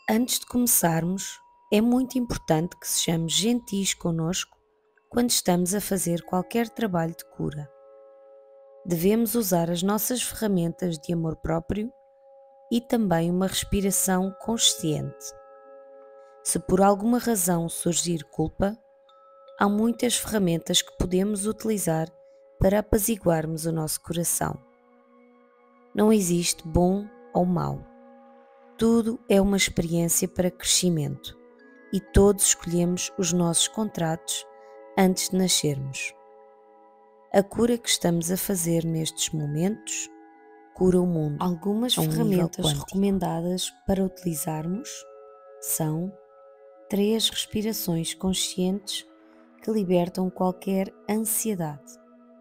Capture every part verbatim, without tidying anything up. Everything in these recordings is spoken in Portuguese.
Antes de começarmos, é muito importante que sejamos gentis conosco quando estamos a fazer qualquer trabalho de cura. Devemos usar as nossas ferramentas de amor próprio e também uma respiração consciente. Se por alguma razão surgir culpa, há muitas ferramentas que podemos utilizar para apaziguarmos o nosso coração. Não existe bom ou mau. Tudo é uma experiência para crescimento e todos escolhemos os nossos contratos antes de nascermos. A cura que estamos a fazer nestes momentos cura o mundo. Algumas a um ferramentas nível quântico. recomendadas para utilizarmos são três respirações conscientes que libertam qualquer ansiedade.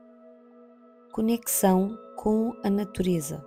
Conexão com a natureza.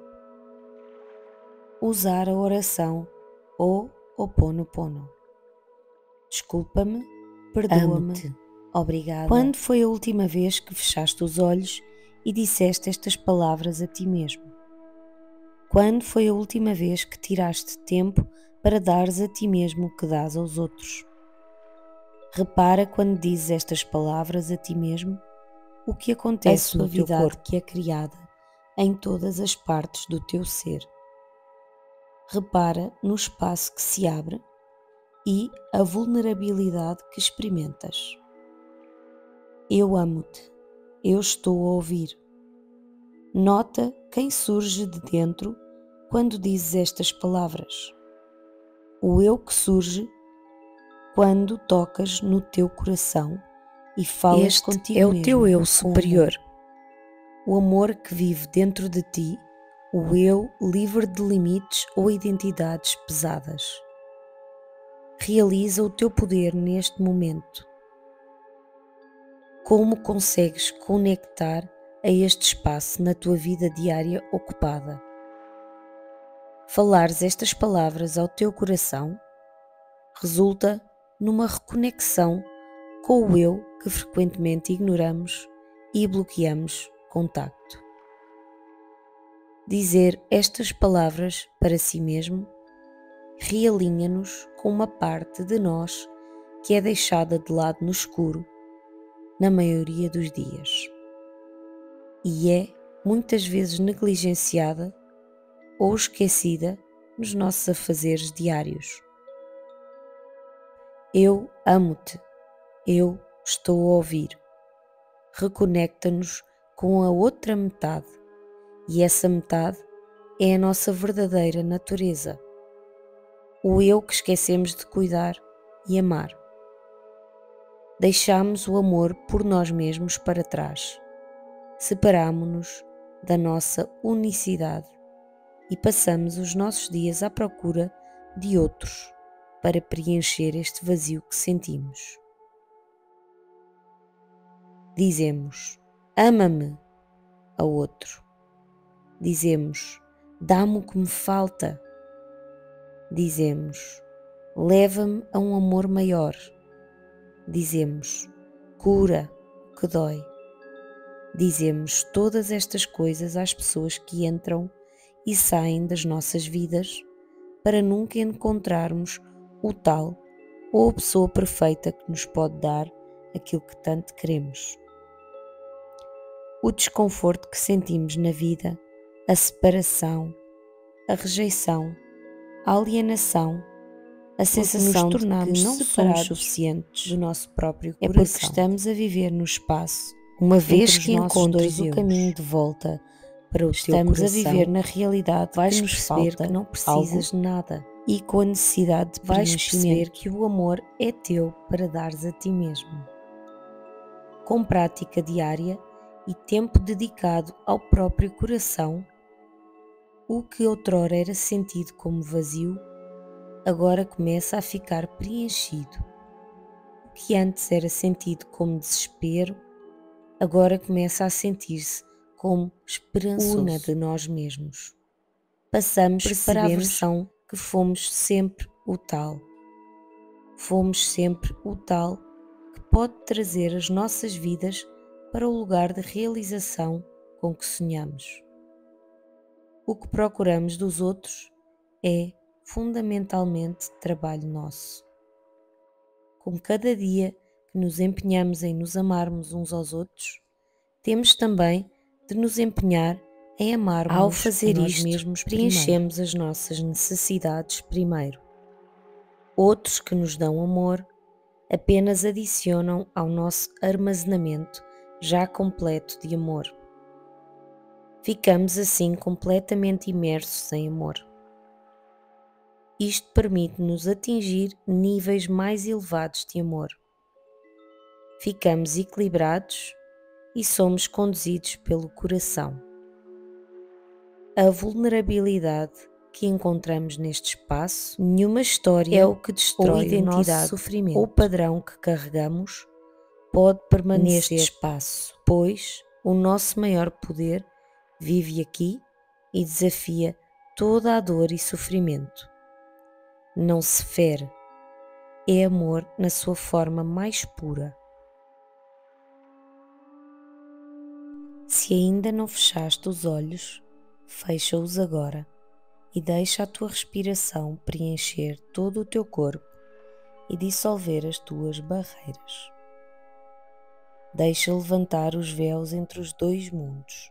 Usar a oração Ho'oponopono. Desculpa-me, perdoa-me, Amo-te. obrigada. Quando foi a última vez que fechaste os olhos e disseste estas palavras a ti mesmo? Quando foi a última vez que tiraste tempo para dares a ti mesmo o que dás aos outros? Repara quando dizes estas palavras a ti mesmo, o que acontece no teu corpo, que é criada em todas as partes do teu ser. Repara no espaço que se abre e a vulnerabilidade que experimentas. Eu amo-te. Eu estou a ouvir. Nota quem surge de dentro quando dizes estas palavras. O eu que surge quando tocas no teu coração e falas Este contigo é o mesmo, teu eu com superior. amor. O amor que vive dentro de ti, o eu livre de limites ou identidades pesadas. Realiza o teu poder neste momento. Como consegues conectar a este espaço na tua vida diária ocupada? Falares estas palavras ao teu coração resulta numa reconexão com o eu que frequentemente ignoramos e bloqueamos contacto. Dizer estas palavras para si mesmo realinha-nos com uma parte de nós que é deixada de lado no escuro na maioria dos dias e é muitas vezes negligenciada ou esquecida nos nossos afazeres diários. Eu amo-te, eu estou a ouvir. Reconecta-nos com a outra metade e essa metade é a nossa verdadeira natureza, o eu que esquecemos de cuidar e amar. Deixamos o amor por nós mesmos para trás, separamo-nos da nossa unicidade e passamos os nossos dias à procura de outros para preencher este vazio que sentimos. Dizemos, ama-me ao outro. Dizemos, dá-me o que me falta. Dizemos, leva-me a um amor maior. Dizemos, cura o que dói. Dizemos todas estas coisas às pessoas que entram e saem das nossas vidas para nunca encontrarmos o tal ou a pessoa perfeita que nos pode dar aquilo que tanto queremos. O desconforto que sentimos na vida, a separação, a rejeição, a alienação, a sensação de que não somos suficientes do nosso próprio coração. É porque estamos a viver no espaço, uma vez que encontras o caminho de volta para o teu coração, estamos a viver na realidade, vais perceber que não precisas de nada e com a necessidade de vais perceber que o amor é teu para dares a ti mesmo. Com prática diária e tempo dedicado ao próprio coração, o que outrora era sentido como vazio, agora começa a ficar preenchido. O que antes era sentido como desespero, agora começa a sentir-se como esperançoso. Una de nós mesmos. Passamos para a versão que fomos sempre o tal. Fomos sempre o tal que pode trazer as nossas vidas para o lugar de realização com que sonhamos. O que procuramos dos outros é fundamentalmente trabalho nosso. Com cada dia que nos empenhamos em nos amarmos uns aos outros, temos também de nos empenhar em amarmos. Ao fazer isto, mesmos preenchemos as nossas necessidades primeiro. Outros que nos dão amor apenas adicionam ao nosso armazenamento já completo de amor. Ficamos assim completamente imersos em amor. Isto permite-nos atingir níveis mais elevados de amor. Ficamos equilibrados e somos conduzidos pelo coração. A vulnerabilidade que encontramos neste espaço, nenhuma história é o que destrói o nosso sofrimento ou padrão que carregamos pode permanecer neste espaço, pois o nosso maior poder vive aqui e desafia toda a dor e sofrimento. Não se fere, é amor na sua forma mais pura. Se ainda não fechaste os olhos, fecha-os agora e deixa a tua respiração preencher todo o teu corpo e dissolver as tuas barreiras. Deixa levantar os véus entre os dois mundos.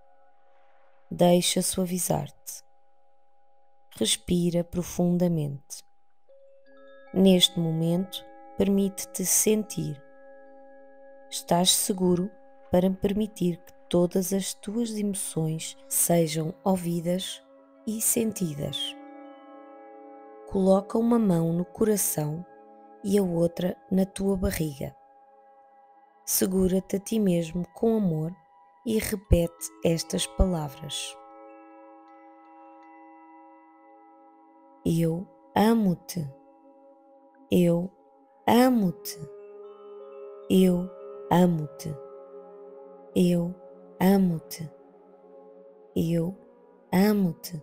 Deixa suavizar-te. Respira profundamente. Neste momento, permite-te sentir. Estás seguro para permitir que todas as tuas emoções sejam ouvidas e sentidas. Coloca uma mão no coração e a outra na tua barriga. Segura-te a ti mesmo com amor e repete estas palavras. Eu amo-te. Eu amo-te. Eu amo-te. Eu amo-te. Eu amo-te.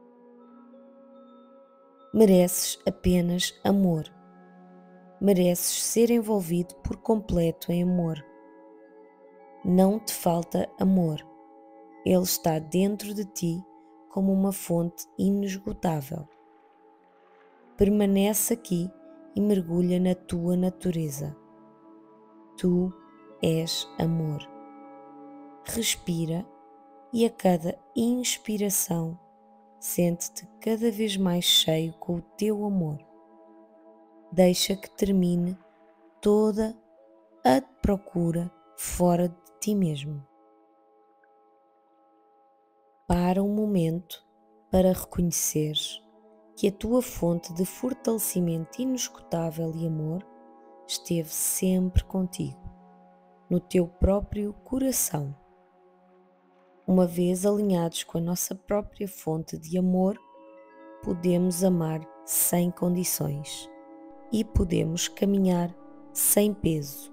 Mereces apenas amor. Mereces ser envolvido por completo em amor. Não te falta amor. Ele está dentro de ti como uma fonte inesgotável. Permanece aqui e mergulha na tua natureza. Tu és amor. Respira e a cada inspiração sente-te cada vez mais cheio com o teu amor. Deixa que termine toda a procura fora de ti mesmo. Para um momento para reconheceres que a tua fonte de fortalecimento inesgotável e amor esteve sempre contigo, no teu próprio coração. Uma vez alinhados com a nossa própria fonte de amor, podemos amar sem condições e podemos caminhar sem peso.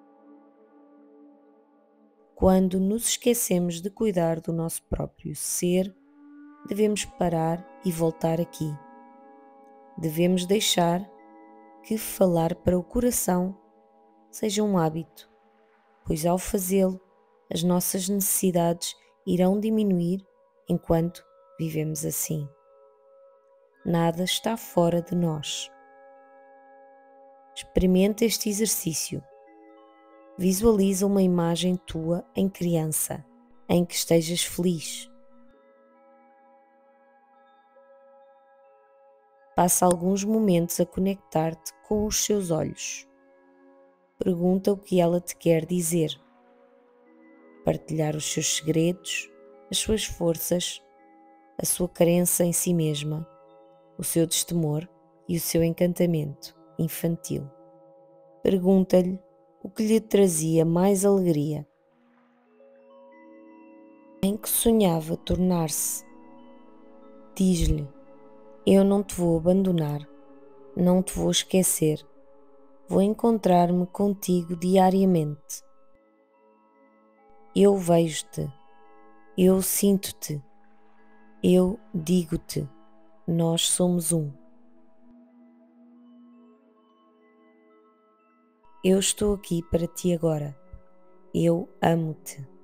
Quando nos esquecemos de cuidar do nosso próprio ser, devemos parar e voltar aqui. Devemos deixar que falar para o coração seja um hábito, pois ao fazê-lo, as nossas necessidades irão diminuir enquanto vivemos assim. Nada está fora de nós. Experimenta este exercício. Visualiza uma imagem tua em criança, em que estejas feliz. Passa alguns momentos a conectar-te com os seus olhos. Pergunta o que ela te quer dizer. Partilhar os seus segredos, as suas forças, a sua crença em si mesma, o seu destemor e o seu encantamento infantil. Pergunta-lhe o que lhe trazia mais alegria, em que sonhava tornar-se. Diz-lhe: eu não te vou abandonar, não te vou esquecer, vou encontrar-me contigo diariamente. Eu vejo-te, eu sinto-te, eu digo-te, nós somos um. Eu estou aqui para ti agora, eu amo-te.